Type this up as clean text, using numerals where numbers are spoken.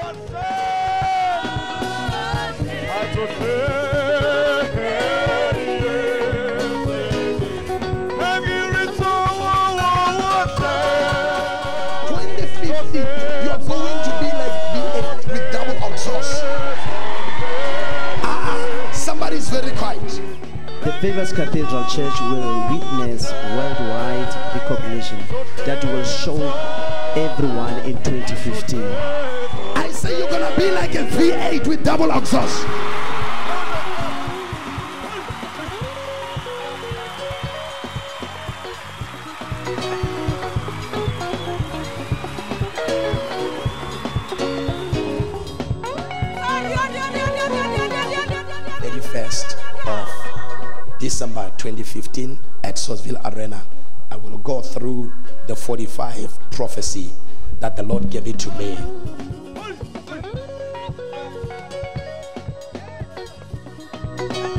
The Favors Cathedral Church will witness worldwide recognition that will show everyone in 2015. I say you're gonna be like a V8 with double exhaust. 31st of December 2015 at Sourceville Arena, I will go through the 45 prophecy that the Lord gave it to me.